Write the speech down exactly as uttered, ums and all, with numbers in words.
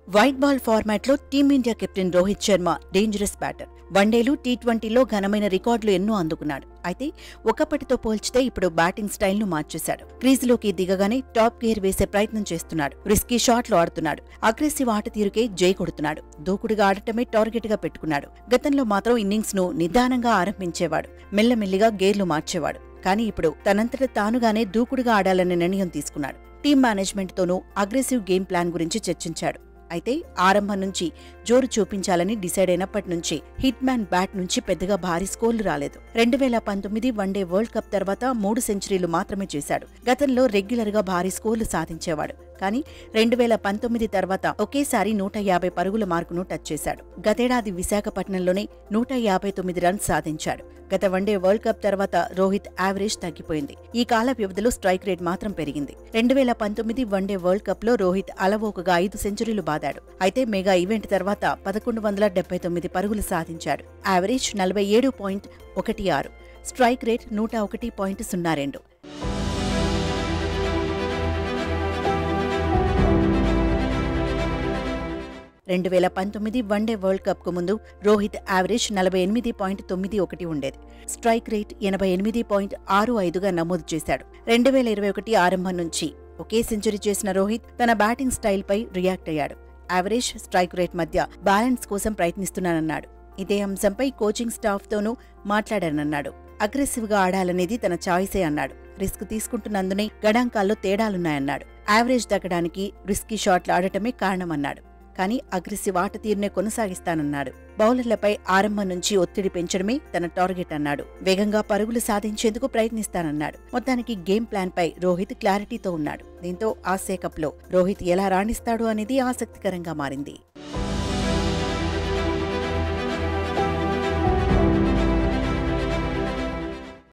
White ball ఫార్మాట్లో team India captain Rohit Sharma dangerous batter. వన్డేలు, T ట్వంటీలో ఘనమైన రికార్డులు ఎన్నో అందుకున్నాడు. అయితే ఒకప్పటితో పోల్చితే ఇప్పుడు బ్యాటింగ్ స్టైల్ను మార్చేశాడు. క్రీజులోకి దిగగానే టాప్ గేర్ వేసే ప్రయత్నం చేస్తున్నాడు. రిస్కీ షాట్లు ఆడుతున్నాడు. అగ్రెసివ్ ఆట తీరుకే జై కొడుతున్నాడు. దూకుడుగా ఆడటమే టార్గెట్ గా పెట్టుకున్నాడు. గతంలో మాత్రం ఇన్నింగ్స్ ను నిదానంగా ఆరంభించేవాడు. మెల్లమెల్లిగా గేర్లు మార్చేవాడు. కానీ ఇప్పుడు తనంతట తానుగానే దూకుడుగా ఆడాలనే నిర్ణయం తీసుకున్నాడు. టీం మేనేజ్మెంట్ తోనూ అగ్రెసివ్ గేమ్ ప్లాన్ గురించి చర్చించాడు. అయితే ఆరంభం నుంచి జోరు చూపించాలని డిసైడ్ అయినప్పటి నుంచి హిట్ మ్యాన్ బ్యాట్ నుంచి పెద్దగా భారీ స్కోర్లు రాలేదు. రెండు వేల పంతొమ్మిది వన్డే వరల్డ్ కప్ తర్వాత మూడు సెంచరీలు మాత్రమే చేశాడు. గతంలో రెగ్యులర్ గా భారీ స్కోర్లు సాధించేవాడు. కానీ రెండు వేల పంతొమ్మిది తర్వాత ఒకేసారి నూట యాభై పరుగుల మార్కును టచ్ చేశాడు. గతేడాది విశాఖపట్నంలోనే నూట యాభై తొమ్మిది రన్స్ సాధించాడు. గత వన్డే వరల్డ్ కప్ తర్వాత రోహిత్ యావరేజ్ తగ్గిపోయింది. ఈ కాల వ్యవధిలో స్ట్రైక్ రేట్ మాత్రం పెరిగింది. రెండు వేల పంతొమ్మిది వన్డే వరల్డ్ కప్ లో రోహిత్ అలవోకగా ఐదు సెంచరీలు బాదాడు. అయితే మెగా ఈవెంట్ తర్వాత పదకొండు వందల డెబ్బై తొమ్మిది పరుగులు సాధించాడు. యావరేజ్ నలభై ఏడు పాయింట్ ఒకటి ఆరు, స్ట్రైక్ రేట్ నూట ఒకటి పాయింట్ సున్నా రెండు. రెండు వేల పంతొమ్మిది వన్డే వరల్డ్ కప్ కు ముందు రోహిత్ యావరేజ్ నలభై ఎనిమిది పాయింట్ తొమ్మిది ఒకటి ఉండేది. స్ట్రైక్ రేట్ ఎనభై ఎనిమిది పాయింట్ ఆరు ఐదుగా నమోదు చేశాడు. రెండు వేల ఇరవై ఒకటి ఆరంభం నుంచి ఒకే సెంచరీ చేసిన రోహిత్ తన బ్యాటింగ్ స్టైల్ పై రియాక్ట్ అయ్యాడు. యావరేజ్, స్ట్రైక్ రేట్ మధ్య బ్యాలెన్స్ కోసం ప్రయత్నిస్తున్నానన్నాడు. ఇదే అంశంపై కోచింగ్ స్టాఫ్ తోనూ మాట్లాడానన్నాడు. అగ్రెసివ్ గా ఆడాలనేది తన చాయిసే అన్నాడు. రిస్క్ తీసుకుంటున్నందునే గణాంకాల్లో తేడాలున్నాయన్నాడు. యావరేజ్ తగ్గడానికి రిస్కీ షాట్లు ఆడటమే కారణమన్నాడు. కానీ అగ్రెసివ్ ఆట తీరునే కొనసాగిస్తానన్నాడు. బౌలర్లపై ఆరంభం నుంచి ఒత్తిడి పెంచడమే తన టార్గెట్ అన్నాడు. వేగంగా పరుగులు సాధించేందుకు ప్రయత్నిస్తానన్నాడు. మొత్తానికి గేమ్ ప్లాన్ పై రోహిత్ క్లారిటీతో ఉన్నాడు. దీంతో ఆసియా కప్ లో రోహిత్ ఎలా రాణిస్తాడు అనేది ఆసక్తికరంగా మారింది.